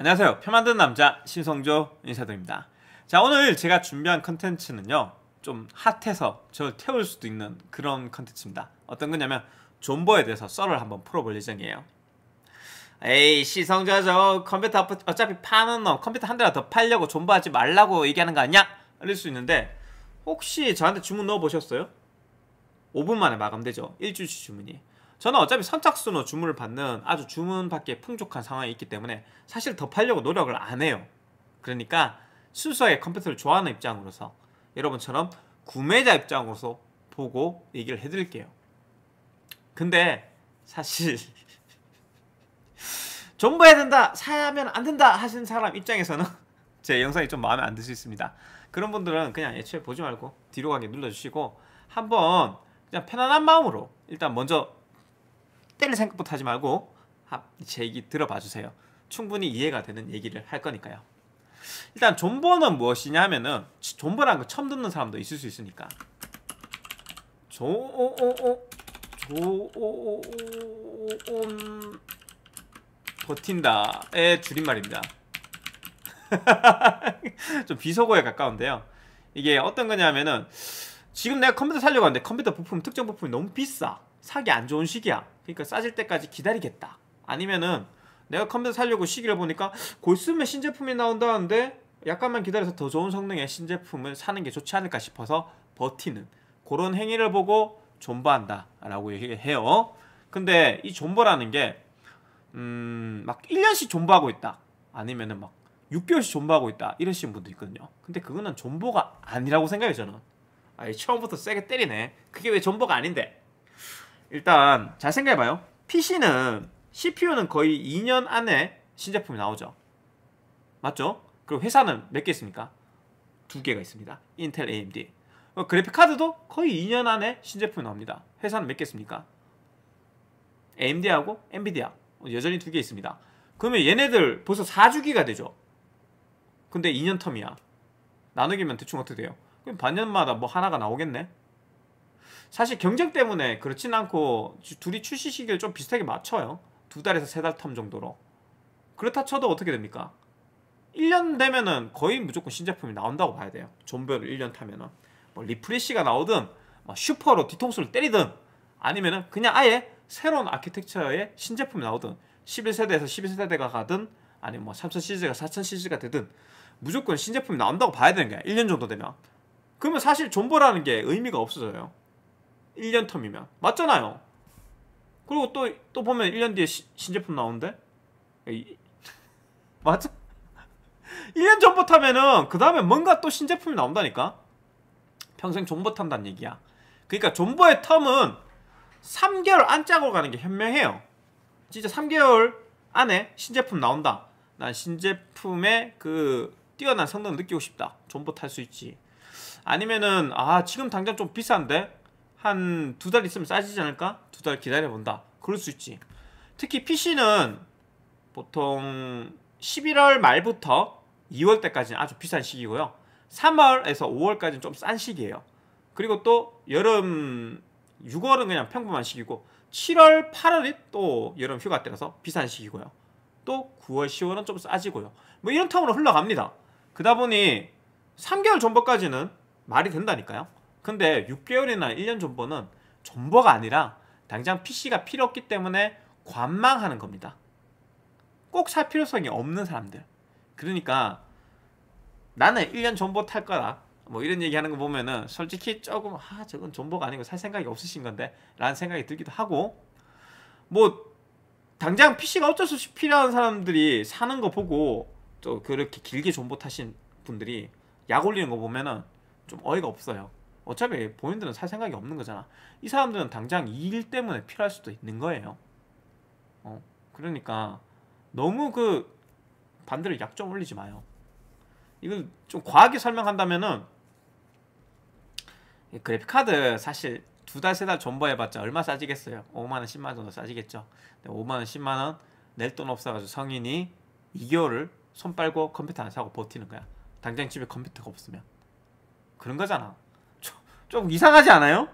안녕하세요. 표 만드는 남자 신성조 인사드립니다. 자, 오늘 제가 준비한 컨텐츠는요, 좀 핫해서 저를 태울 수도 있는 그런 컨텐츠입니다. 어떤 거냐면 존버에 대해서 썰을 한번 풀어볼 예정이에요. 에이, 시성조, 저 컴퓨터 어차피 파는 놈 컴퓨터 한 대나 더 팔려고 존버하지 말라고 얘기하는 거 아니야? 이럴 수 있는데, 혹시 저한테 주문 넣어보셨어요? 5분 만에 마감되죠. 일주일치 주문이. 저는 어차피 선착순으로 주문을 받는 아주 주문받기에 풍족한 상황이 있기 때문에 사실 더 팔려고 노력을 안 해요. 그러니까 순수하게 컴퓨터를 좋아하는 입장으로서, 여러분처럼 구매자 입장으로서 보고 얘기를 해드릴게요. 근데 사실 존버해야 된다, 사면 안 된다 하시는 사람 입장에서는 제 영상이 좀 마음에 안 들 수 있습니다. 그런 분들은 그냥 애초에 보지 말고 뒤로 가게 눌러주시고, 한번 그냥 편안한 마음으로 일단 먼저 때릴 생각부터 하지 말고 제 얘기 들어봐 주세요. 충분히 이해가 되는 얘기를 할 거니까요. 일단 존버는 무엇이냐 하면은, 존버라는 거 처음 듣는 사람도 있을 수 있으니까, 버틴다의 줄임말입니다. 좀 비속어에 가까운데요. 이게 어떤 거냐면은, 지금 내가 컴퓨터 사려고 하는데 컴퓨터 부품, 특정 부품이 너무 비싸, 사기 안 좋은 시기야. 그러니까 싸질 때까지 기다리겠다. 아니면은 내가 컴퓨터 사려고 시기를 보니까 곧 있으면 신제품이 나온다는데 약간만 기다려서 더 좋은 성능의 신제품을 사는 게 좋지 않을까 싶어서 버티는 그런 행위를 보고 존버한다 라고 얘기해요. 근데 이 존버라는 게 막 1년씩 존버하고 있다, 아니면은 막 6개월씩 존버하고 있다 이러시는 분도 있거든요. 근데 그거는 존버가 아니라고 생각해요, 저는. 아예 처음부터 세게 때리네. 그게 왜 존버가 아닌데? 일단 잘 생각해봐요. PC는 CPU는 거의 2년 안에 신제품이 나오죠. 맞죠? 그리고 회사는 몇 개 있습니까? 2개가 있습니다. 인텔, AMD. 그래픽카드도 거의 2년 안에 신제품이 나옵니다. 회사는 몇 개 있습니까? AMD하고 엔비디아 여전히 2개 있습니다. 그러면 얘네들 벌써 4주기가 되죠. 근데 2년 텀이야. 나누기면 대충 어떻게 돼요? 그럼 반년마다 뭐 하나가 나오겠네? 사실 경쟁 때문에 그렇진 않고 둘이 출시 시기를 좀 비슷하게 맞춰요. 2달에서 3달 텀 정도로. 그렇다 쳐도 어떻게 됩니까? 1년 되면은 거의 무조건 신제품이 나온다고 봐야 돼요. 존버를 1년 타면은 뭐 리프레시가 나오든 뭐 슈퍼로 뒤통수를 때리든, 아니면은 그냥 아예 새로운 아키텍처의 신제품이 나오든, 11세대에서 12세대가 가든, 아니면 뭐 3000 시리즈가 4000 시리즈가 되든 무조건 신제품이 나온다고 봐야 되는 거야. 1년 정도 되면. 그러면 사실 존버라는 게 의미가 없어져요. 1년 텀이면. 맞잖아요. 그리고 또 보면 1년 뒤에 신제품 나오는데? 맞아? 1년 존버 타면은 그 다음에 뭔가 또 신제품이 나온다니까? 평생 존버 탄다는 얘기야. 그러니까 존버의 텀은 3개월 안짝으로 가는 게 현명해요. 진짜 3개월 안에 신제품 나온다. 난 신제품의 그 뛰어난 성능을 느끼고 싶다. 존버 탈 수 있지. 아니면은 지금 당장 좀 비싼데 한 2달 있으면 싸지지 않을까? 2달 기다려본다. 그럴 수 있지. 특히 PC는 보통 11월 말부터 2월 때까지는 아주 비싼 시기고요. 3월에서 5월까지는 좀 싼 시기예요. 그리고 또 여름 6월은 그냥 평범한 시기고, 7월, 8월이 또 여름 휴가 때라서 비싼 시기고요. 또 9월, 10월은 좀 싸지고요. 뭐 이런 텀으로 흘러갑니다. 그러다 보니 3개월 존버까지는 말이 된다니까요. 근데 6개월이나 1년 존버는 존버가 아니라 당장 PC가 필요 없기 때문에 관망하는 겁니다. 꼭 살 필요성이 없는 사람들. 그러니까 나는 1년 존버 탈 거다, 뭐 이런 얘기 하는 거 보면은 솔직히 조금 저건 존버가 아니고 살 생각이 없으신 건데 라는 생각이 들기도 하고, 뭐 당장 PC가 어쩔 수 없이 필요한 사람들이 사는 거 보고 또 그렇게 길게 존버 타신 분들이 약 올리는 거 보면은 좀 어이가 없어요. 어차피 본인들은 살 생각이 없는 거잖아. 이 사람들은 당장 이 일 때문에 필요할 수도 있는 거예요. 그러니까 너무 반대로 약 좀 올리지 마요. 이걸 좀 과하게 설명한다면은, 그래픽카드 사실 2달, 3달 존버해봤자 얼마 싸지겠어요? 5만원, 10만원 정도 싸지겠죠. 5만원, 10만원 낼 돈 없어가지고 성인이 2개월을 손 빨고 컴퓨터 안 사고 버티는 거야. 당장 집에 컴퓨터가 없으면. 그런 거잖아. 좀 이상하지 않아요?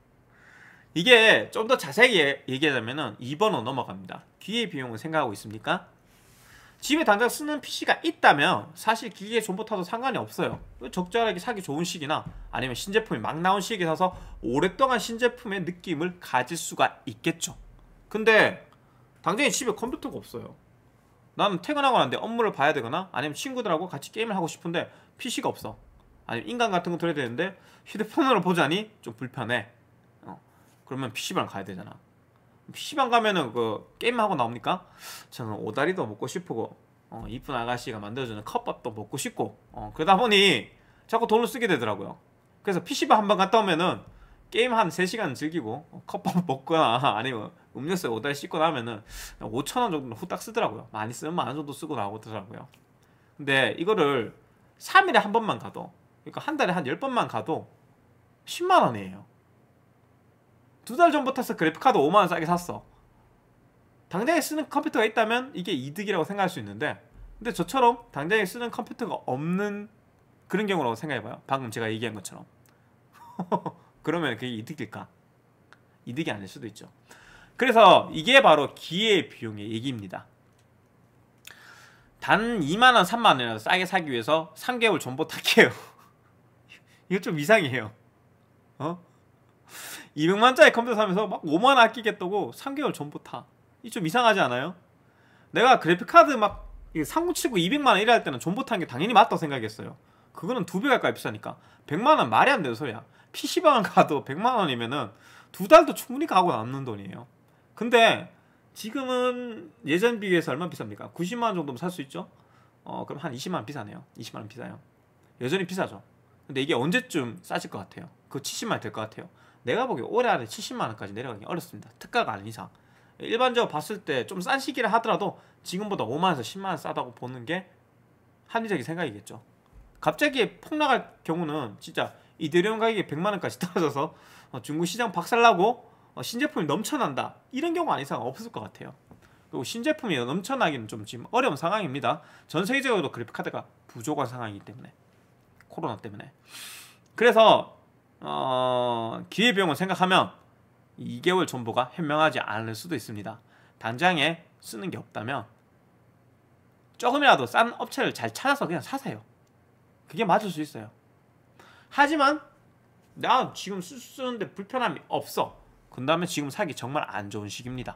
이게 좀 더 자세히 얘기하자면은 2번으로 넘어갑니다. 기회비용을 생각하고 있습니까? 집에 당장 쓰는 PC가 있다면 사실 기계 존버 타도 상관이 없어요. 적절하게 사기 좋은 시기나 아니면 신제품이 막 나온 시기에 사서 오랫동안 신제품의 느낌을 가질 수가 있겠죠. 근데 당장에 집에 컴퓨터가 없어요. 나는 퇴근하고 난데 업무를 봐야 되거나 아니면 친구들하고 같이 게임을 하고 싶은데 PC가 없어. 아니면 인강 같은 거 들어야 되는데 휴대폰으로 보자니 좀 불편해. 그러면 PC방 가야 되잖아. PC방 가면은 그 게임하고 나옵니까? 저는 오다리도 먹고 싶고 이쁜 아가씨가 만들어주는 컵밥도 먹고 싶고 그러다 보니 자꾸 돈을 쓰게 되더라고요. 그래서 PC방 한번 갔다 오면은 게임 한 3시간 즐기고 컵밥 먹거나 아니면 음료수에 오다리 씻고 나면은 5,000원 정도는 후딱 쓰더라고요. 많이 쓰면 10,000원 정도 쓰고 나오더라고요. 근데 이거를 3일에 한 번만 가도, 그러니까 한 달에 한 10번만 가도 10만원이에요 2달 전부터 서 그래픽카드 5만원 싸게 샀어. 당장에 쓰는 컴퓨터가 있다면 이게 이득이라고 생각할 수 있는데, 근데 저처럼 당장에 쓰는 컴퓨터가 없는 그런 경우라고 생각해봐요. 방금 제가 얘기한 것처럼. 그러면 그게 이득일까? 이득이 아닐 수도 있죠. 그래서 이게 바로 기회 비용의 얘기입니다. 단 2만원 3만원이라도 싸게 사기 위해서 3개월 존버 타기예요. 이거 좀 이상해요. 200만원짜리 컴퓨터 사면서 막 5만원 아끼겠다고 3개월 존버 타. 이 좀 이상하지 않아요? 내가 그래픽카드 막 3079 200만원 이래 할 때는 존버 타는 게 당연히 맞다고 생각했어요. 그거는 2배 가까이 비싸니까 100만원 말이 안 되는 소리야. PC방을 가도 100만원이면은 2달도 충분히 가고 남는 돈이에요. 근데 지금은 예전 비교해서 얼마 비쌉니까? 90만원 정도면 살 수 있죠? 그럼 한 20만원 비싸네요. 20만원 비싸요. 여전히 비싸죠. 근데 이게 언제쯤 싸질 것 같아요? 그거 70만원 될 것 같아요. 내가 보기에 올해 안에 70만원까지 내려가기 어렵습니다. 특가가 아닌 이상. 일반적으로 봤을 때 좀 싼 시기를 하더라도 지금보다 5만원에서 10만원 싸다고 보는 게 합리적인 생각이겠죠. 갑자기 폭락할 경우는 진짜 이데리움 가격이 100만원까지 떨어져서 중국 시장 박살나고 신제품이 넘쳐난다, 이런 경우 아닌 이상 없을 것 같아요. 그리고 신제품이 넘쳐나기는 좀 지금 어려운 상황입니다. 전 세계적으로 그래픽카드가 부족한 상황이기 때문에, 코로나 때문에. 그래서 기회비용을 생각하면 2개월 존버가 현명하지 않을 수도 있습니다. 당장에 쓰는 게 없다면 조금이라도 싼 업체를 잘 찾아서 그냥 사세요. 그게 맞을 수 있어요. 하지만 나 지금 쓰는데 불편함이 없어, 그다음에 지금 사기 정말 안 좋은 시기입니다.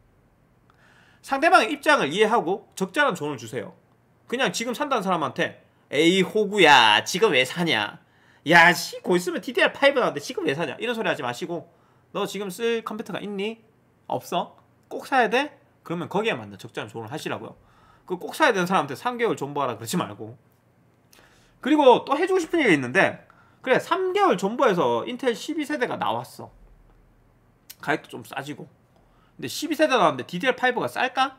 상대방의 입장을 이해하고 적절한 조언을 주세요. 그냥 지금 산다는 사람한테 에이 호구야 지금 왜 사냐, 야 씨 곧 있으면 DDR5 나왔는데 지금 왜 사냐, 이런 소리 하지 마시고, 너 지금 쓸 컴퓨터가 있니? 없어? 꼭 사야 돼? 그러면 거기에 맞는 적절한 조언을 하시라고요. 그 꼭 사야 되는 사람한테 3개월 존버하라 그러지 말고. 그리고 또 해주고 싶은 얘기가 있는데, 그래 3개월 존버해서 인텔 12세대가 나왔어. 가격도 좀 싸지고. 근데 12세대 나왔는데 DDR5가 쌀까?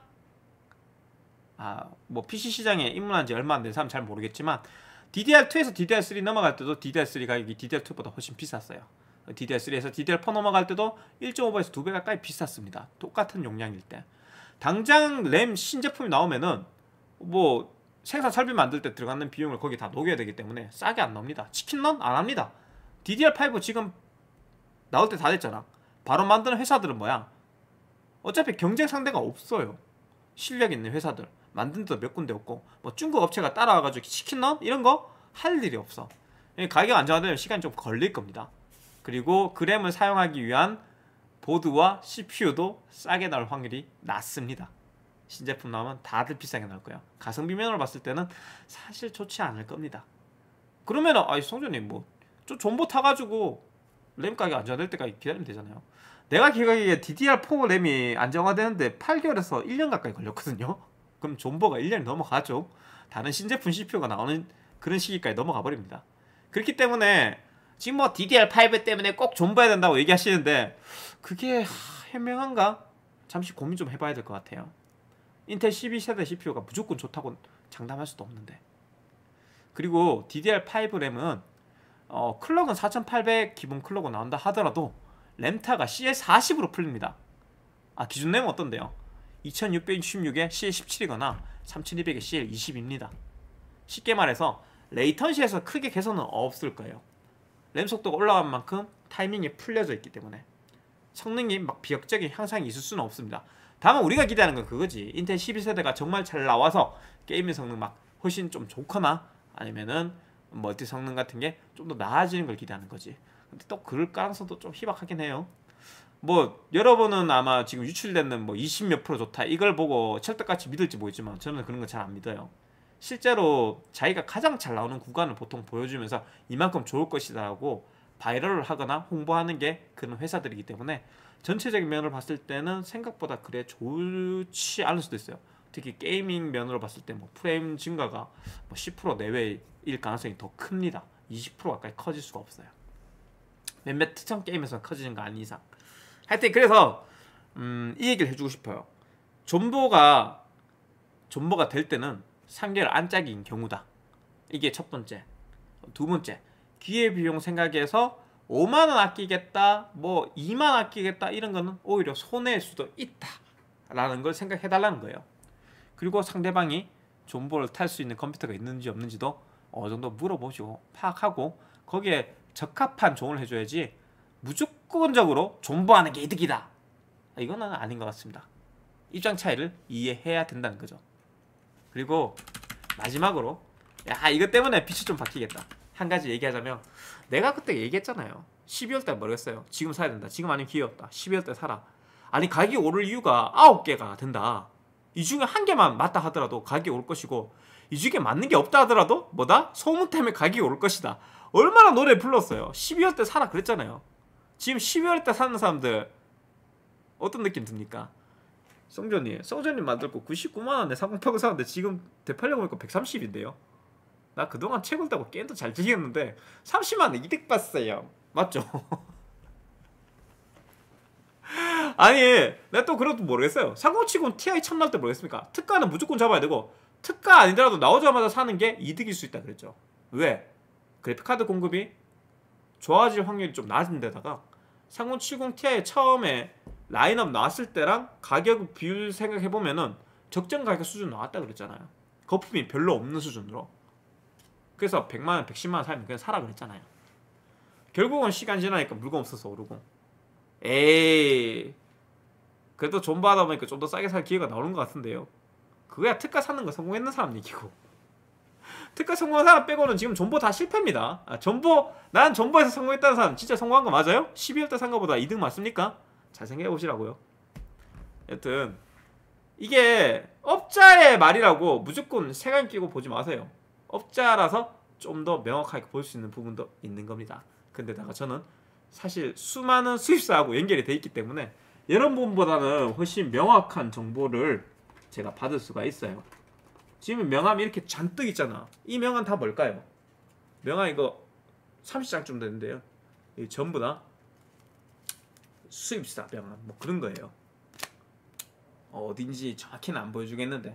뭐 PC 시장에 입문한 지 얼마 안 된 사람 잘 모르겠지만 DDR2에서 DDR3 넘어갈 때도 DDR3 가격이 DDR2보다 훨씬 비쌌어요. DDR3에서 DDR4 넘어갈 때도 1.5배에서 2배 가까이 비쌌습니다. 똑같은 용량일 때. 당장 램 신제품이 나오면은 뭐 생산 설비 만들 때 들어가는 비용을 거기 다 녹여야 되기 때문에 싸게 안 나옵니다. 치킨런 안 합니다. DDR5 지금 나올 때 다 됐잖아. 바로 만드는 회사들은 뭐야? 어차피 경쟁 상대가 없어요. 실력 있는 회사들 만든 데도 몇 군데 없고, 뭐 중국 업체가 따라와가지고 치킨런 이런 거 할 일이 없어. 가격 안정화되면 시간이 좀 걸릴 겁니다. 그리고 그램을 사용하기 위한 보드와 CPU도 싸게 나올 확률이 낮습니다. 신제품 나오면 다들 비싸게 나올 거예요. 가성비 면으로 봤을 때는 사실 좋지 않을 겁니다. 그러면은 성준님 뭐 좀 존버 타가지고 램 가격 안정화될 때까지 기다리면 되잖아요. 내가 기억하기에 DDR4 램이 안정화되는데 8개월에서 1년 가까이 걸렸거든요. 그럼 존버가 1년이 넘어가죠. 다른 신제품 CPU가 나오는 그런 시기까지 넘어가 버립니다. 그렇기 때문에 지금 뭐 DDR5 때문에 꼭 존버해야 된다고 얘기하시는데 그게 현명한가? 잠시 고민 좀 해봐야 될 것 같아요. 인텔 12세대 CPU가 무조건 좋다고 장담할 수도 없는데. 그리고 DDR5 램은 클럭은 4800 기본 클럭으로 나온다 하더라도 램타가 CL40으로 풀립니다. 기준 램은 어떤데요? 2666에 CL17이거나 3200에 CL20입니다. 쉽게 말해서 레이턴시에서 크게 개선은 없을 거예요. 램 속도가 올라간 만큼 타이밍이 풀려져 있기 때문에 성능이 막 비약적인 향상이 있을 수는 없습니다. 다만 우리가 기대하는 건 그거지. 인텔 12세대가 정말 잘 나와서 게임의 성능 막 훨씬 좀 좋거나 아니면은 멀티 성능 같은 게 좀 더 나아지는 걸 기대하는 거지. 근데 또 그럴 가능성도 좀 희박하긴 해요. 뭐 여러분은 아마 지금 유출되는 뭐 20몇 프로 좋다 이걸 보고 철떡같이 믿을지 모르지만 저는 그런 거 잘 안 믿어요. 실제로 자기가 가장 잘 나오는 구간을 보통 보여주면서 이만큼 좋을 것이다라고 바이럴을 하거나 홍보하는 게 그런 회사들이기 때문에 전체적인 면을 봤을 때는 생각보다 그래 좋지 않을 수도 있어요. 특히 게이밍 면으로 봤을 때 뭐 프레임 증가가 뭐 10% 내외일 가능성이 더 큽니다. 20% 가까이 커질 수가 없어요. 몇몇 특정 게임에서 커지는 거 아닌 이상. 하여튼 그래서 이 얘기를 해주고 싶어요. 존버가 될 때는 3개월 안짝인 경우다. 이게 첫 번째. 두 번째, 기회비용 생각해서 5만원 아끼겠다, 뭐 2만 아끼겠다 이런 거는 오히려 손해일 수도 있다 라는 걸 생각해달라는 거예요. 그리고 상대방이 존버를 탈 수 있는 컴퓨터가 있는지 없는지도 어느 정도 물어보시고 파악하고 거기에 적합한 조언을 해줘야지 무조건적으로 존버하는 게 이득이다, 이거는 아닌 것 같습니다. 입장 차이를 이해해야 된다는 거죠. 그리고 마지막으로, 야 이것 때문에 빛이 좀 바뀌겠다, 한 가지 얘기하자면, 내가 그때 얘기했잖아요. 12월달 모르겠어요. 지금 사야 된다. 지금 아니면 기회 없다. 12월달 사라. 아니 가격이 오를 이유가 9개가 된다. 이 중에 한 개만 맞다 하더라도 가격이 오를 것이고, 이 중에 맞는 게 없다 하더라도 뭐다? 소문 때문에 가격이 오를 것이다. 얼마나 노래 불렀어요. 12월달 사라 그랬잖아요. 지금 12월달 사는 사람들 어떤 느낌 듭니까? 성전님 만들고 99만원에 3080 사는데 지금 되팔려고 보니까 130인데요 나 그동안 채굴 따고 게임도 잘 즐겼는데 30만원 이득 봤어요. 맞죠? 아니 내가 또 그것도 모르겠어요. 3070 Ti 처음 나올 때 모르겠습니까? 특가는 무조건 잡아야 되고, 특가 아니더라도 나오자마자 사는 게 이득일 수 있다 그랬죠. 왜? 그래픽카드 공급이 좋아질 확률이 좀 낮은 데다가 3070 Ti 처음에 라인업 나왔을 때랑 가격 비율 생각해보면은 적정 가격 수준 나왔다 그랬잖아요. 거품이 별로 없는 수준으로. 그래서 100만원, 110만원 사면 그냥 사라 그랬잖아요. 결국은 시간 지나니까 물건 없어서 오르고, 에이 그래도 존버 하다 보니까 좀 더 싸게 살 기회가 나오는 것 같은데요. 그거야 특가 사는 거 성공했는 사람 얘기고, 특가 성공한 사람 빼고는 지금 존버 다 실패입니다. 난 존버에서 성공했다는 사람 진짜 성공한 거 맞아요? 12월달 산 거보다 이득 맞습니까? 잘 생각해 보시라고요. 여튼 이게 업자의 말이라고 무조건 색안 끼고 보지 마세요. 업자라서 좀 더 명확하게 볼 수 있는 부분도 있는 겁니다. 근데다가 저는 사실 수많은 수입사하고 연결이 돼 있기 때문에 여러분보다는 훨씬 명확한 정보를 제가 받을 수가 있어요. 지금 명함이 이렇게 잔뜩 있잖아. 이 명함 다 뭘까요? 명함 이거 30장쯤 되는데요. 이 전부 다 수입사 명함 뭐 그런 거예요. 어딘지 정확히는 안 보여주겠는데,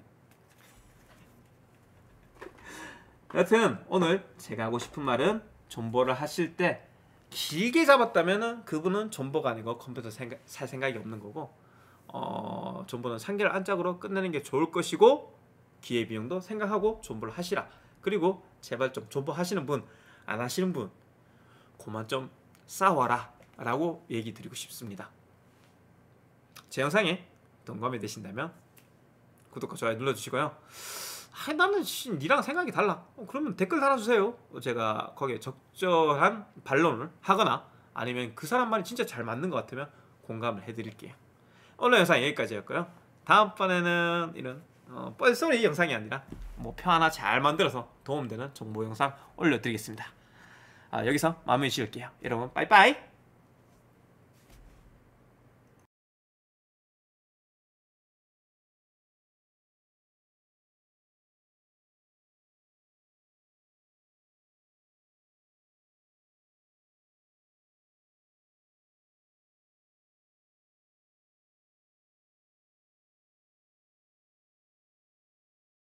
여튼 오늘 제가 하고 싶은 말은, 존버를 하실 때 길게 잡았다면은 그분은 존버가 아니고 컴퓨터 살 생각이 없는 거고, 존버는 3개월 안짝으로 끝내는 게 좋을 것이고, 기회비용도 생각하고 존버를 하시라. 그리고 제발 좀 존버 하시는 분, 안 하시는 분 그만 좀 싸워라 라고 얘기 드리고 싶습니다. 제 영상에 동감이 되신다면 구독과 좋아요 눌러주시고요. 나는 니랑 생각이 달라. 그러면 댓글 달아주세요. 제가 거기에 적절한 반론을 하거나 아니면 그 사람 말이 진짜 잘 맞는 것 같으면 공감을 해드릴게요. 오늘 영상 여기까지였고요. 다음번에는 이런 뻘소리 영상이 아니라 표 하나 잘 만들어서 도움되는 정보 영상 올려드리겠습니다. 여기서 마무리 지을게요. 여러분 빠이빠이.